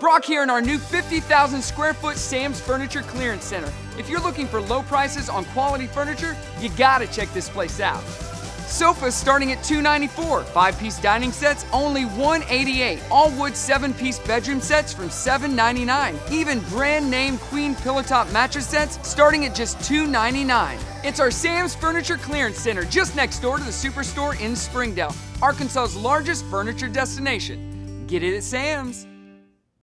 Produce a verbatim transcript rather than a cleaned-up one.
Brock here in our new fifty thousand square foot Sam's Furniture Clearance Center. If you're looking for low prices on quality furniture, you gotta check this place out. Sofas starting at two ninety-four, five-piece dining sets only one eighty-eight, all wood seven-piece bedroom sets from seven ninety-nine, even brand name queen pillow top mattress sets starting at just two ninety-nine. It's our Sam's Furniture Clearance Center just next door to the Superstore in Springdale, Arkansas's largest furniture destination. Get it at Sam's.